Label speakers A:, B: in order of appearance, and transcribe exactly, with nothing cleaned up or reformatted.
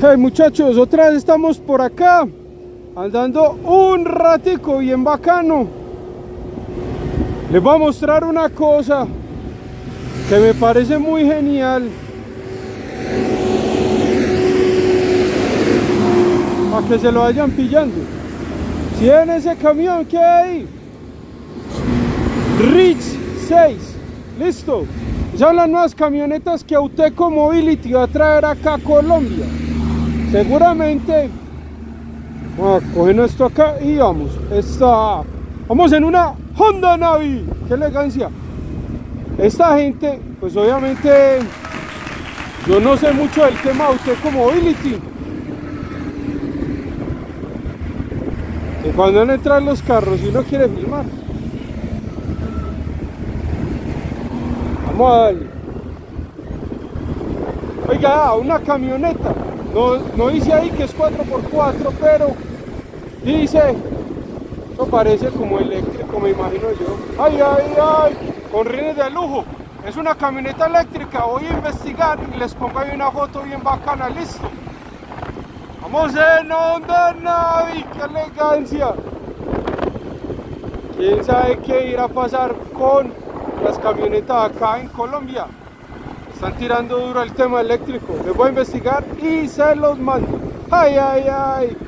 A: Hey muchachos, otra vez estamos por acá andando un ratico bien bacano. Les voy a mostrar una cosa que me parece muy genial, para que se lo vayan pillando. Si ven ese camión que hay ahí, Rich seis, listo. Esas son las nuevas camionetas que Auteco Mobility va a traer acá a Colombia. Seguramente vamos a coger esto acá y vamos. Esta, vamos en una Honda Navi. ¡Qué elegancia! Esta gente, pues obviamente yo no sé mucho del tema de Auteco Mobility. Y cuando van a entrar los carros y uno quiere filmar, vamos a darle. Oiga, una camioneta. No, no dice ahí que es cuatro por cuatro, pero dice, eso parece como eléctrico, me imagino yo. Ay, ay, ay, con rines de lujo. Es una camioneta eléctrica. Voy a investigar y les pongo ahí una foto bien bacana. Listo. Vamos en Honda Navi, qué elegancia. Quién sabe qué irá a pasar con las camionetas acá en Colombia. Están tirando duro el tema eléctrico. Les voy a investigar y se los mando. Ay, ay, ay.